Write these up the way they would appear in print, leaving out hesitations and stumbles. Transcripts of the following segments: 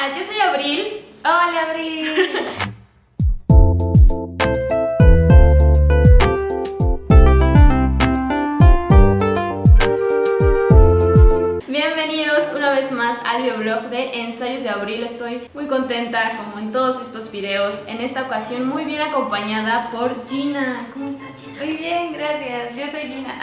Hola, yo soy Abril. Hola, Abril. Bienvenidos una vez más al videoblog de Ensayos de Abril. Estoy muy contenta, como en todos estos videos, en esta ocasión muy bien acompañada por Gina. ¿Cómo estás, Gina? Muy bien, gracias. Yo soy Gina.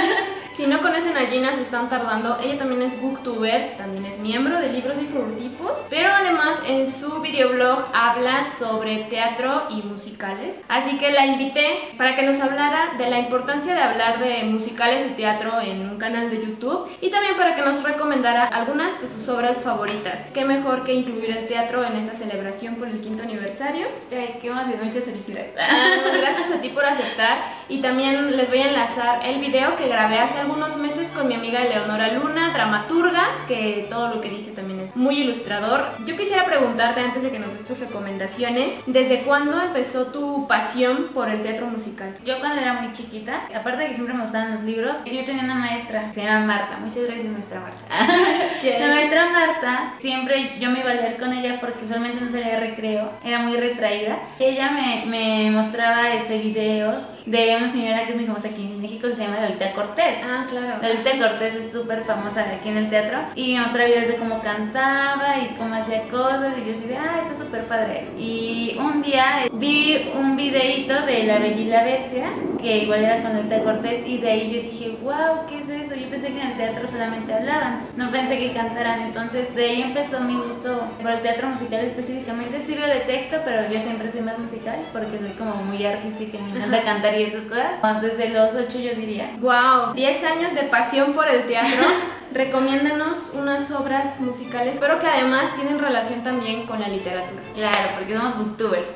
Si no conocen a Gina, se están tardando. Ella también es booktuber, también es miembro de Libros y Forotipos, pero además en su videoblog habla sobre teatro y musicales. Así que la invité para que nos hablara de la importancia de hablar de musicales y teatro en un canal de YouTube, y también para que nos recomendara algunas de sus obras favoritas. Qué mejor que incluir el teatro en esta celebración por el 5º aniversario. Ay, qué emoción, muchas felicidades. Gracias a ti por aceptar, y también les voy a enlazar el video que grabé hace algunos meses con mi amiga Eleonora Luna, dramaturga, que todo lo que dice también es muy ilustrador. Yo quisiera preguntarte, antes de que nos des tus recomendaciones, ¿desde cuándo empezó tu pasión por el teatro musical? Yo cuando era muy chiquita, aparte de que siempre me gustaban los libros, yo tenía una maestra, se llama Marta. Muchas gracias, maestra Marta. La maestra Marta, siempre yo me iba a leer con ella porque usualmente no salía de recreo, era muy retraída. Ella me mostraba videos de una señora que es muy famosa aquí en México, que se llama Lolita Cortés. Ah, claro. Lolita Cortés es súper famosa aquí en el teatro, y me mostraba videos de cómo cantaba y cómo hacía cosas, y yo así de, está súper padre. Y un día vi un videíto de La Bella y la Bestia, que igual era con Lolita Cortés, y de ahí yo dije, wow, ¿qué es eso? Yo pensé que en el teatro solamente hablaban, no pensé que cantaran. Entonces de ahí empezó mi gusto por el teatro musical específicamente. Sí veo de texto, pero yo siempre soy más musical porque soy como muy artística y me encanta cantar y esas cosas. Desde los 8 yo diría. Wow, 10 años de pasión por el teatro. Recomiéndanos unas obras musicales, pero que además tienen relación también con la literatura. Claro, porque somos booktubers.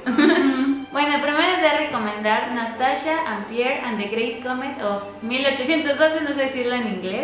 Bueno, primero les voy a recomendar Natasha and Pierre and the Great Comet of 1812, no sé decirlo en inglés.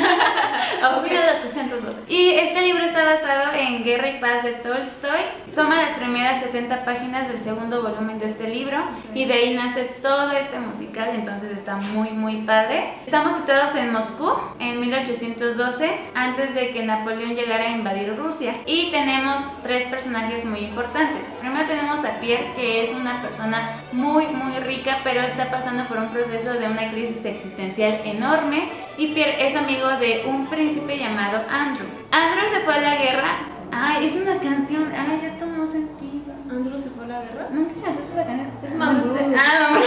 O 1812. Y este libro está basado en Guerra y Paz de Tolstoy. Toma las primeras 70 páginas del segundo volumen de este libro, y de ahí nace todo este musical, entonces está muy padre. Estamos situados en Moscú en 1812, antes de que Napoleón llegara a invadir Rusia, y tenemos 3 personajes muy importantes. Primero tenemos a Pierre, que es una persona muy rica, pero está pasando por un proceso de una crisis existencial enorme, y Pierre es amigo de un príncipe llamado Andrew. Andrew se fue a la guerra. Ay, es una canción, ya tomó sentido. ¿Andrew se fue a la guerra? ¿Nunca cantaste esa canción? Es Mambrú. Mambrú.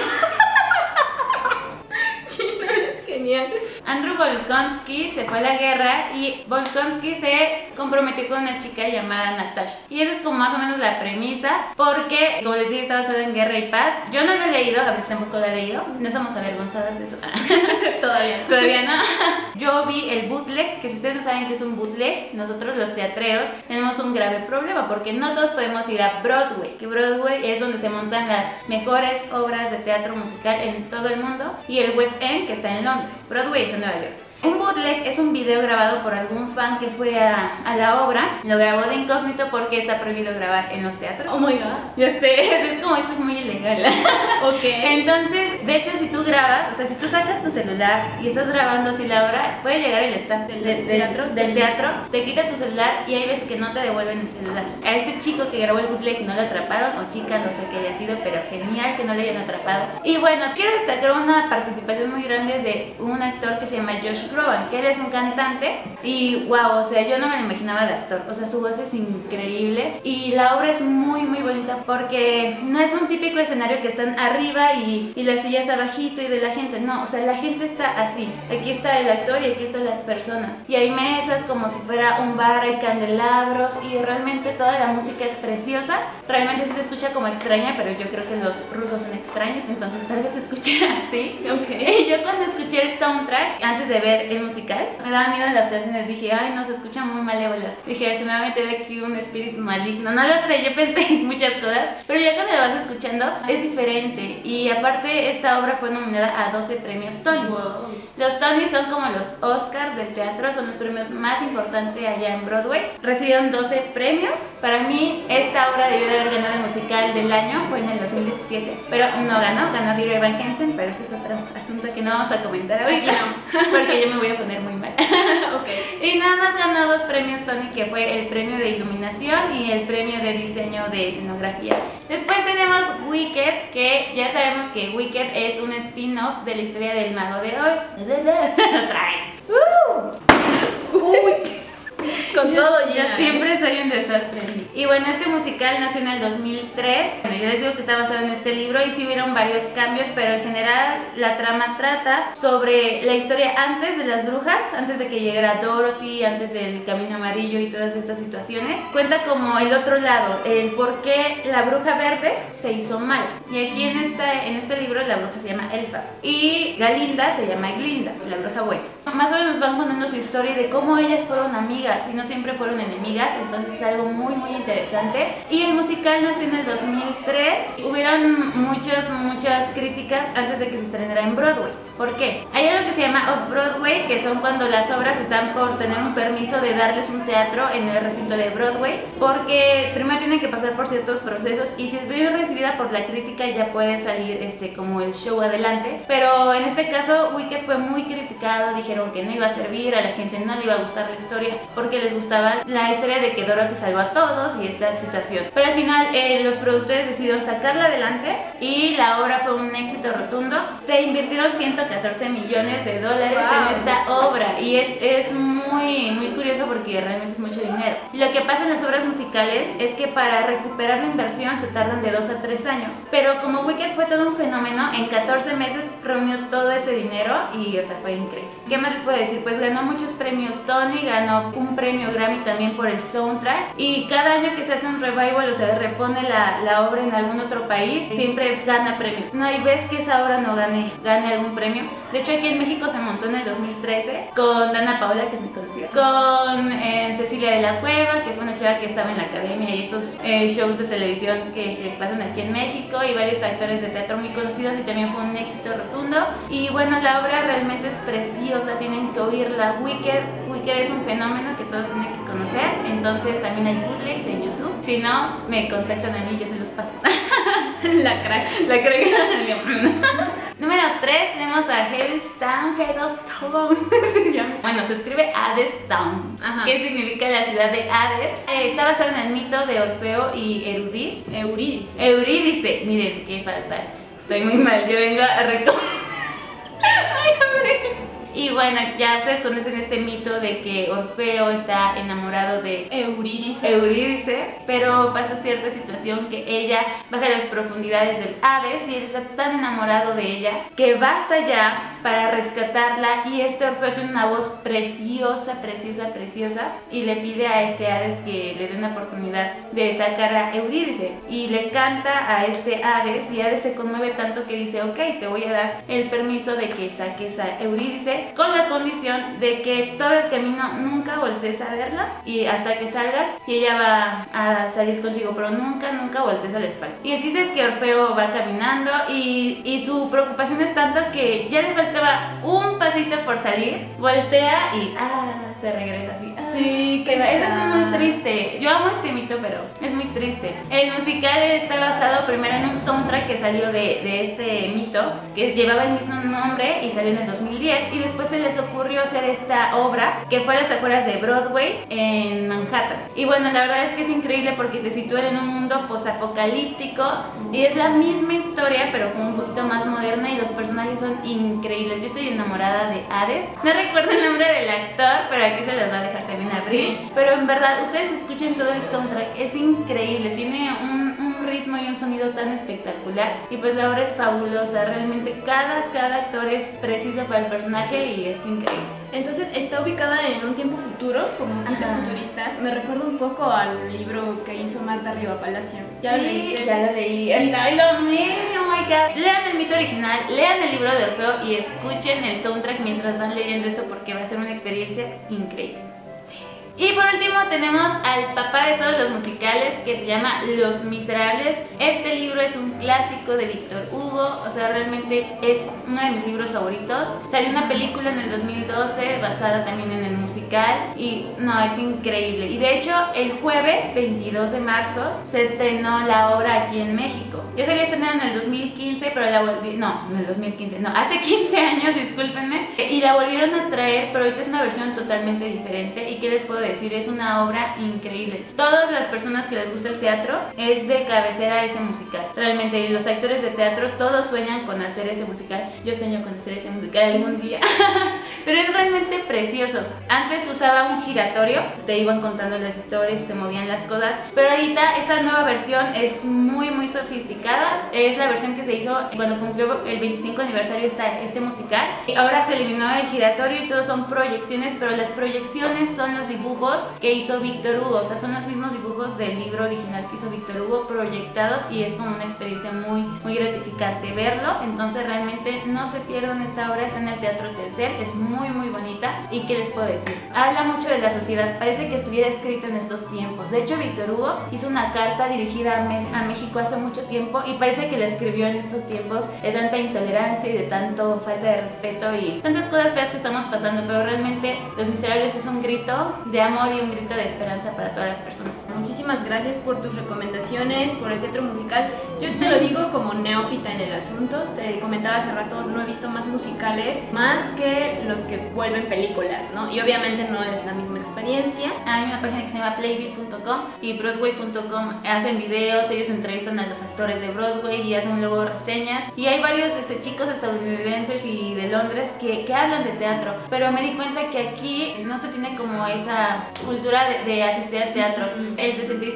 Chino, eres genial. Andrew Bolkonsky se fue a la guerra, y Bolkonsky se comprometió con una chica llamada Natasha. Y esa es como más o menos la premisa, porque como les dije, está basado en Guerra y Paz. Yo no lo he leído, a ver, tampoco lo he leído. No estamos avergonzadas de eso. Todavía no. Yo vi el bootleg, que si ustedes no saben qué es un bootleg, nosotros los teatreros tenemos un grave problema, porque no todos podemos ir a Broadway, que Broadway es donde se montan las mejores obras de teatro musical en todo el mundo, y el West End, que está en Londres. Broadway es en Nueva York. Un bootleg es un video grabado por algún fan que fue a la obra, lo grabó de incógnito porque está prohibido grabar en los teatros. Oh my god. Ya sé, es como, esto es muy ilegal. Ok. Entonces, de hecho, si tú grabas, o sea, si tú sacas tu celular y estás grabando así la obra, puede llegar el staff del teatro, te quita tu celular, y hay veces que no te devuelven el celular. A este chico que grabó el bootleg no lo atraparon, o chica, no sé qué haya sido, pero genial que no le hayan atrapado. Y bueno, quiero destacar una participación muy grande de un actor que se llama Josh Groban, que él es un cantante, y wow, o sea, yo no me lo imaginaba de actor, o sea, su voz es increíble, y la obra es muy bonita, porque no es un típico escenario que están arriba y las sillas abajito y de la gente, no, o sea, la gente está así, aquí está el actor y aquí están las personas, y hay mesas como si fuera un bar, hay candelabros, y realmente toda la música es preciosa. Realmente sí se escucha como extraña, pero yo creo que los rusos son extraños, entonces tal vez se escuche así. Okay. Y yo cuando escuché el soundtrack, antes de ver el musical, me daba miedo en las canciones, dije, ay no, se escuchan muy malévolas, dije, se me va a meter aquí un espíritu maligno, no lo sé, yo pensé en muchas cosas, pero ya cuando la vas escuchando es diferente. Y aparte, esta obra fue nominada a 12 premios Tonys. Wow. Los Tonys son como los Oscars del teatro, son los premios más importantes allá en Broadway. Recibieron 12 premios. Para mí esta obra debió de haber ganado el musical del año, fue en el 2017, pero no ganó Dear Evan Hansen, pero ese es otro asunto que no vamos a comentar ahorita, porque yo me voy a poner muy mal. Okay. Y nada más ganó 2 premios Tony, que fue el premio de iluminación y el premio de diseño de escenografía. Después tenemos Wicked, que ya sabemos que Wicked es un spin-off de la historia del Mago de Oz. Otra vez. Uy. Con todo, Gina. Ya siempre soy un desastre. Y bueno, este musical nació en el 2003. Bueno, yo les digo que está basado en este libro y sí hubieron varios cambios, pero en general la trama trata sobre la historia antes de las brujas, antes de que llegara Dorothy, antes del Camino Amarillo y todas estas situaciones. Cuenta como el otro lado, el por qué la bruja verde se hizo mal. Y aquí en este libro la bruja se llama Elfa y Galinda se llama Glinda, la bruja buena. Más o menos van contando su historia de cómo ellas fueron amigas y no siempre fueron enemigas, entonces es algo muy interesante. Y el musical nació en el 2003. Hubieron muchas críticas antes de que se estrenara en Broadway. ¿Por qué? Hay algo que se llama Off-Broadway, que son cuando las obras están por tener un permiso de darles un teatro en el recinto de Broadway, porque primero tienen que pasar por ciertos procesos y si es bien recibida por la crítica ya puede salir como el show adelante. Pero en este caso Wicked fue muy criticado, dijeron que no iba a servir, a la gente no le iba a gustar la historia porque les gustaba la historia de que Dorothy salvó a todos y esta situación. Pero al final los productores decidieron sacarla adelante y la obra fue un éxito rotundo. Se invirtieron 114 millones de dólares en esta obra y es muy curioso porque realmente es mucho dinero. Y lo que pasa en las obras musicales es que para recuperar la inversión se tardan de 2 a 3 años. Pero como Wicked fue todo un fenómeno, en 14 meses reunió todo ese dinero y o sea, fue increíble. ¿Qué más les puedo decir? Pues ganó muchos premios Tony, ganó un premio Grammy también por el soundtrack y cada año que se hace un revival o se repone la obra en algún otro país, siempre gana premios. No hay vez que esa obra no gane algún premio. De hecho aquí en México se montó en el 2013 con Dana Paola, que es muy conocida, con Cecilia de la Cueva, que fue una chava que estaba en la academia y esos shows de televisión que se pasan aquí en México, y varios actores de teatro muy conocidos y también fue un éxito rotundo. Y bueno, la obra realmente es preciosa, tienen que oírla. Wicked es un fenómeno que todos tienen que conocer, entonces también hay bootlegs en YouTube. Si no, me contactan a mí y yo se los paso. La crack. Número 3 tenemos a Hadestown. Se llama. Bueno, se escribe Hadestown, que significa la ciudad de Hades. Está basado en el mito de Orfeo y Eurídice. Miren, qué falta. Estoy muy mal, yo vengo a recomendar. Ay, hombre. Y bueno, ya ustedes conocen este mito de que Orfeo está enamorado de Eurídice, pero pasa cierta situación que ella baja a las profundidades del Hades y él está tan enamorado de ella que basta ya para rescatarla, y este Orfeo tiene una voz preciosa y le pide a este Hades que le dé una oportunidad de sacar a Eurídice y le canta a este Hades, y Hades se conmueve tanto que dice: ok, te voy a dar el permiso de que saques a Eurídice, con la condición de que todo el camino nunca voltees a verla y hasta que salgas y ella va a salir contigo, pero nunca voltees a la espalda. Y así es que Orfeo va caminando y su preocupación es tanto que ya le faltaba un pasito por salir, voltea y se regresa así. Sí, que eso es muy triste. Yo amo este mito, pero es muy triste. El musical está basado primero en un soundtrack que salió de este mito, que llevaba el mismo nombre y salió en el 2010, y después se les ocurrió hacer esta obra que fue a las afueras de Broadway en Manhattan. Y bueno, la verdad es que es increíble porque te sitúa en un mundo posapocalíptico y es la misma historia pero como un poquito más moderna, y los personajes son increíbles. Yo estoy enamorada de Hades. No recuerdo el nombre del actor, pero aquí se los va a dejar también abrir. Sí. Pero en verdad, ustedes escuchen todo el soundtrack, es increíble, tiene un ritmo y un sonido tan espectacular, y pues la obra es fabulosa. Realmente cada actor es preciso para el personaje y es increíble. Entonces está ubicada en un tiempo futuro, como tintes futuristas. Me recuerda un poco al libro que hizo Marta Riva Palacio. ¿Ya lo leíste? Ya lo leí. Ay, lo amé, oh my god. Lean el mito original, lean el libro de Orfeo y escuchen el soundtrack mientras van leyendo esto, porque va a ser una experiencia increíble. Y por último tenemos al papá de todos los musicales musicales que se llama Los Miserables. Este libro es un clásico de Víctor Hugo, o sea, realmente es uno de mis libros favoritos. Salió una película en el 2012 basada también en el musical y no, es increíble. Y de hecho, el jueves 22 de marzo se estrenó la obra aquí en México. Ya se había estrenado en el 2015, pero la volví... No, en el 2015, no, hace 15 años, discúlpenme. Y la volvieron a traer, pero ahorita es una versión totalmente diferente. ¿Y qué les puedo decir? Es una obra increíble. Todas las personas que les gusta el teatro, es de cabecera ese musical. Realmente, y los actores de teatro, todos sueñan con hacer ese musical. Yo sueño con hacer ese musical algún día. Pero es realmente precioso. Antes usaba un giratorio, te iban contando las historias, se movían las cosas. Pero ahorita esa nueva versión es muy sofisticada. Es la versión que se hizo cuando cumplió el 25 aniversario este musical. Y ahora se eliminó el giratorio y todos son proyecciones, pero las proyecciones son los dibujos que hizo Víctor Hugo. O sea, son los mismos dibujos del libro original que hizo Víctor Hugo proyectados y es como una experiencia muy gratificante verlo. Entonces realmente no se pierdan esta obra, está en el Teatro Telcel, es muy bonita. ¿Y qué les puedo decir? Habla mucho de la sociedad, parece que estuviera escrito en estos tiempos. De hecho, Víctor Hugo hizo una carta dirigida a México hace mucho tiempo y parece que la escribió en estos tiempos de tanta intolerancia y de tanto falta de respeto y tantas cosas feas que estamos pasando, pero realmente Los Miserables es un grito de amor y un grito de esperanza para todas las personas. Muchísimas gracias por tus recomendaciones, por el teatro musical. Yo te lo digo como neófita en el asunto, te comentaba hace rato, no he visto más musicales más que los que vuelven películas, ¿no? Y obviamente no es la misma experiencia. Hay una página que se llama playbill.com y broadway.com, hacen videos, ellos entrevistan a los actores de Broadway y hacen luego reseñas, y hay varios chicos estadounidenses y de Londres que hablan de teatro, pero me di cuenta que aquí no se tiene como esa cultura de asistir al teatro. El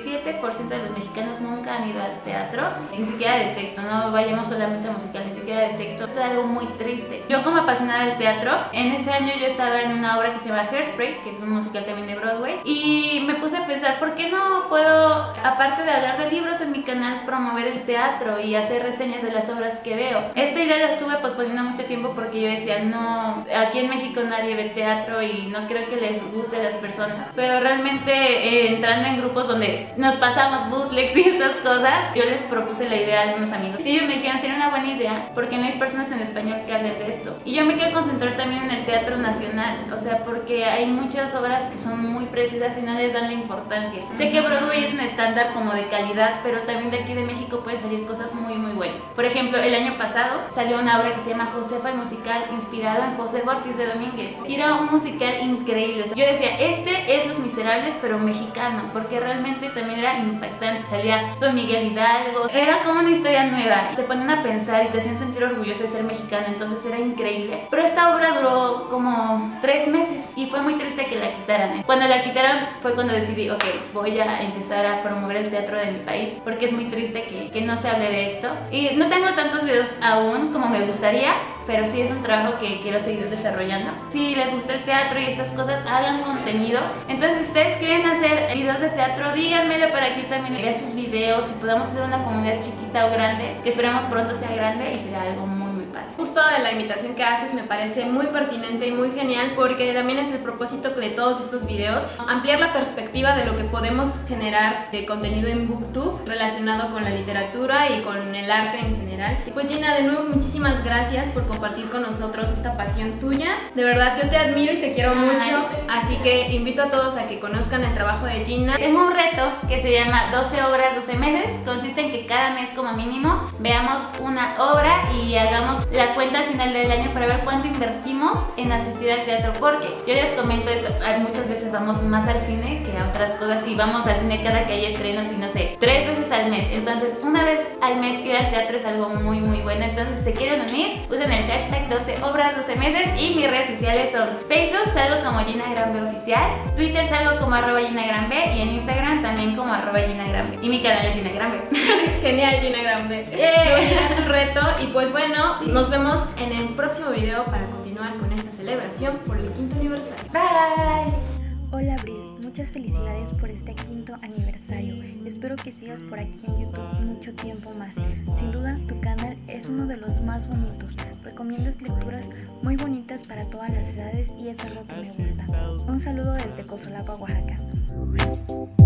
67% de los mexicanos nunca han ido al teatro, ni siquiera de texto, no vayamos solamente a musical, ni siquiera de texto. Es algo muy triste. Yo, como apasionada del teatro, en ese año yo estaba en una obra que se llama Hairspray, que es un musical también de Broadway, y me puse a pensar, ¿por qué no puedo, aparte de hablar de libros en mi canal, promover el teatro y hacer reseñas de las obras que veo? Esta idea la estuve posponiendo mucho tiempo porque yo decía, no, aquí en México nadie ve teatro y no creo que les guste a las personas, pero realmente entrando en grupos donde nos pasamos bootlegs y estas cosas, yo les propuse la idea a algunos amigos y ellos me dijeron, sería una buena idea porque no hay personas en español que hablen de esto. Y yo me quiero concentrar también en el teatro nacional, o sea, porque hay muchas obras que son muy preciosas y no les dan la importancia. Sé que Broadway es un estándar como de calidad, pero también de aquí de México pueden salir cosas muy buenas. Por ejemplo, el año pasado salió una obra que se llama Josefa el musical, inspirado en José Ortiz de Domínguez. Y era un musical increíble. O sea, yo decía, este es Los Miserables, pero mexicano, porque realmente también era impactante. Salía Don Miguel Hidalgo, era como una historia nueva. Te ponían a pensar y te hacían sentir orgulloso de ser mexicano, entonces era increíble. Pero esta obra duró como 3 meses y fue muy triste que la quitaran. Cuando la quitaron fue cuando decidí, ok, voy a empezar a promover el teatro de mi país, porque es muy triste que no se hable de esto. Y no tengo tantos videos aún como me gustaría, pero sí es un trabajo que quiero seguir desarrollando. Si les gusta el teatro y estas cosas, hagan contenido. Entonces, si ustedes quieren hacer videos de teatro, díganmelo para que yo también vea sus videos y podamos hacer una comunidad chiquita o grande, que esperemos pronto sea grande y será algo muy padre. Justo de la invitación que haces me parece muy pertinente y muy genial, porque también es el propósito de todos estos videos, ampliar la perspectiva de lo que podemos generar de contenido en BookTube relacionado con la literatura y con el arte en general. Pues Gina, de nuevo muchísimas gracias por compartir con nosotros esta pasión tuya. De verdad yo te admiro y te quiero mucho, así que invito a todos a que conozcan el trabajo de Gina. Tengo un reto que se llama 12 obras 12 meses. Consiste en que cada mes como mínimo veamos una obra y hagamos la cuenta al final del año para ver cuánto invertimos en asistir al teatro, porque yo les comento esto, muchas veces vamos más al cine que a otras cosas y vamos al cine cada que hay estrenos y no sé, 3 veces al mes. Entonces una vez al mes ir al teatro es algo muy bueno. Entonces, si se quieren unir, usen el hashtag 12 obras 12 meses y mis redes sociales son Facebook, salgo como Gina Gran B Oficial, Twitter salgo como @Gina Gran B y en Instagram también como @Gina Gran B y mi canal es Gina Gran B. Genial, Gina Gran B. Gina, tu reto. Y pues bueno, sí, nos vemos en el próximo video para continuar con esta celebración por el 5º aniversario. Bye. Hola Abril, muchas felicidades por este 5º aniversario. Espero que sigas por aquí en YouTube mucho tiempo más. Sin duda, tu canal es uno de los más bonitos. Recomiendas lecturas muy bonitas para todas las edades y es algo que me gusta. Un saludo desde Cosolapa, Oaxaca.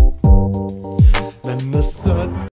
ನನ್ನ